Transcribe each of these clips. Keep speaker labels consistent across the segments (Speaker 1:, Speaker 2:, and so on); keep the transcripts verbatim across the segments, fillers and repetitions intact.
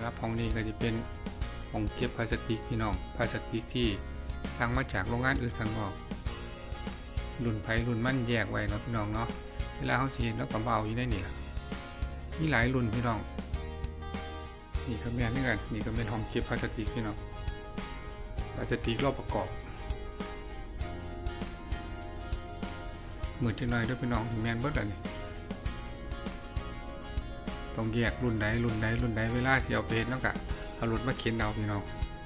Speaker 1: รับห้องนี้ก็จะเป็นห้องเก็บพลาสติกพี่น้องพลาสติกที่สั่งมาจากโรงงานอื่นข้างนอกรุ่นไผ่รุ่นมั่นแยกไว้เนาะพี่น้องเนาะเวลาเขาฉีดแล้วก็เบาอยู่ได้นี่มีหลายรุ่นพี่น้องนี่ก็แม่นนี่กันนี่ก็เป็นห้องเก็บพลาสติกพี่น้องพลาสติกรอบประกอบเหมือนจะน้อยด้วยพี่น้องแมนเบิร์ดอะไรต้องแยกรุ่นใดรุ่นใดรุ่นใดเวลาที่เอาไปแล้วก็เอารถมาเข็นเอาพี่น้อง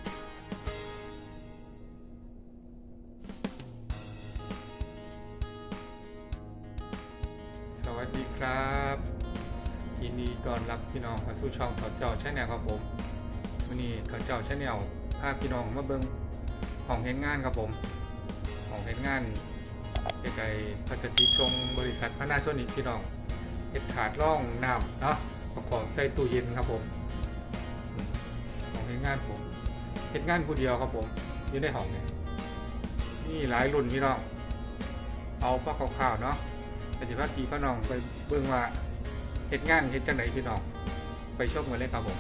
Speaker 1: สวัสดีครับยินดีต้อนรับพี่น้องมาสู่ช่องเขาเจ้าชาแนลครับผมวันนี้เขาเจ้าชาแนลพาพี่น้องมาเบิ่งของเฮ็ดงานครับผมของเฮ็ดงานใกล้ๆพลาสติกทรงบริษัทพานาโซนิกพี่น้องเฮ็ดถาดร่องน้ำเนาะประกอบใส่ตู้เย็นครับผมของเฮ็ดงานผมเฮ็ดงานผู้เดียวครับผมอยู่ในห้องนี้นี่หลายรุ่นพี่น้องเอาพวกคร่าวๆเนาะแต่สิพาพี่พี่น้องไปเบิ่งว่าเฮ็ดงานเฮ็ดจังไดพี่น้องไปชมกันเลยครับผม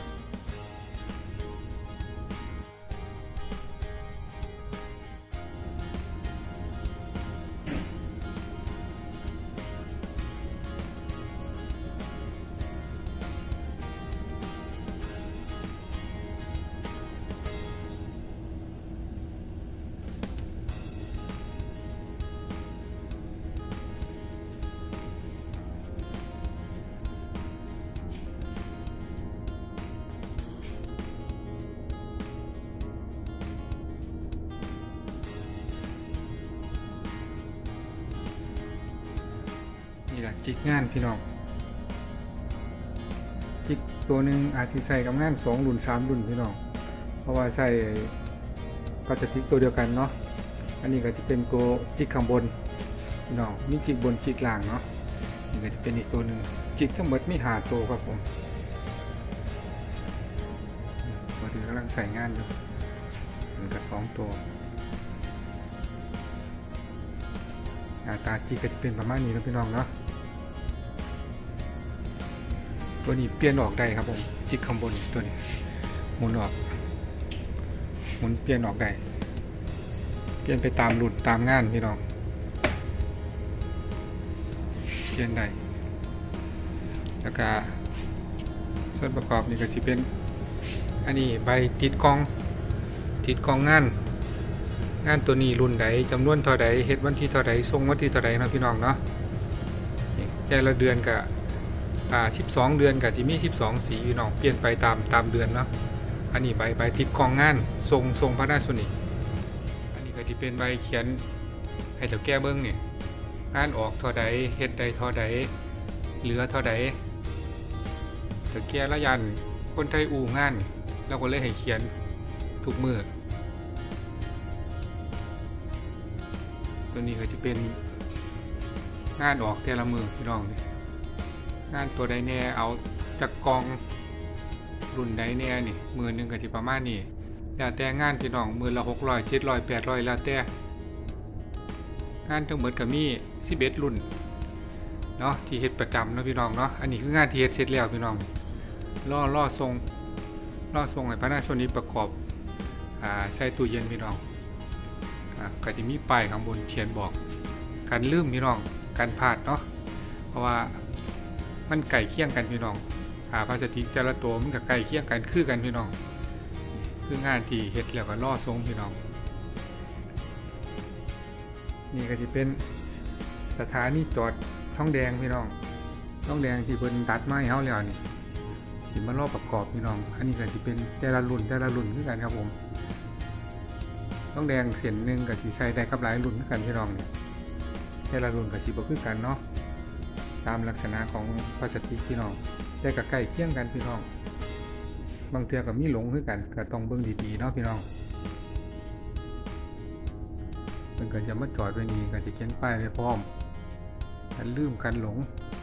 Speaker 1: นี่แหละจิกงานพี่น้องจิกตัวหนึ่งอาจจะใส่กับงานสองรุ่นสามรุ่นพี่น้องเพราะว่าใส่พลาสติกตัวเดียวกันเนาะอันนี้ก็จะเป็นตัวจิกข้างบนพี่น้องมีจิกบนจิกล่างเนาะนี่ก็จะเป็นอีกตัวหนึ่งจิกทั้งหมดมีห้าตัวครับผมตัวที่กำลังใส่งานอยู่มันก็สองตัวหน้าตาจิกก็จะเป็นประมาณนี้นะพี่น้องเนาะตัวนี้เปลี่ยนออกได้ครับผมจิกข้างบนตัวนี้หมุนออกหมุนเปลี่ยนออกได้เปลี่ยนไปตามรุ่นตามงานพี่น้องเปลี่ยนได้แล้วก็ส่วนประกอบนี่ก็จะเป็นอันนี้ใบติดกล้องติดกล้องงานงานตัวนี้รุ่นใดจำนวนเท่าใดเฮ็ดวันที่เท่าใดส่งวันที่เท่าใดเนาะพี่น้องเนาะแต่ละเดือนก็อ่าสิบสองเดือนกับที่มีสิบสองสีพี่น้องเปลี่ยนไปตามตามเดือนเนาะอันนี้ใบใบติดกองงานทรงทรงพานาโซนิกอันนี้ก็จะเป็นใบเขียนให้เจ้าแก้เบิ้งเนี่ยงานออกเท่าใดเฮ็ดใดเท่าใดเหลือเท่าใดเจ้าแก้ละยันคนไทยอู่งานเราก็เลยให้เขียนทุกมือตัวนี้ก็จะเป็นงานออกแต่ละมือพี่น้องเนี่ยงานตัวใดแน่เอาจากกองรุ่นใดแน่นี่มือหนึ่งก็ที่ประมาณนี้แล้วแต่งานพี่น้องมือละหกร้อยเจ็ดร้อยแปดร้อยแล้วแต่งานทั้งหมดก็มีสิบเอ็ดรุ่นเนาะที่เฮ็ดประจำเนาะพี่น้องเนาะอันนี้คืองานที่เฮ็ดเสร็จแล้วพี่น้องล่อล่อทรงล่อทรงให้พนักงานนี้ประกอบอ่าใช้ตู้เย็นพี่น้องอ่าก็จะมีป้ายข้างบนเขียนบอกการลืมพี่น้องการพลาดเนาะเพราะว่ามันไก่เคี่ยงกันพี่น้องหาพลาสติกแต่ละตัวมันกับไก่เคี่ยงกันคือกันพี่น้องคืองานที่เฮ็ดแล้วก็ล่อทรงพี่น้องนี่ก็จะเป็นสถานีจอดท้องแดงพี่น้องท้องแดงที่เพิ่นตัดไม้เฮาแล้วนี่สิมาล่อประกอบพี่น้องอันนี้ก็จะเป็นแต่ละรุ่นแต่ละรุ่นคือกันครับผมท้องแดงเส้นหนึ่งก็สิใช้ได้กับหลายรุ่นคือกันพี่น้องเนี่ยแต่ละรุ่นก็สิบ่คือกันเนาะตามลักษณะของพลาสติกพี่น้องแต่กับใกล้เคียงกันพี่น้องบางเทื่อกับมีหลงคือกันก็ต้องเบิ่งดีๆเนาะพี่น้องมันก็จะมาจอดไว้นี่ก็จะเขียนป้ายไว้พร้อมกันลืมกันหลง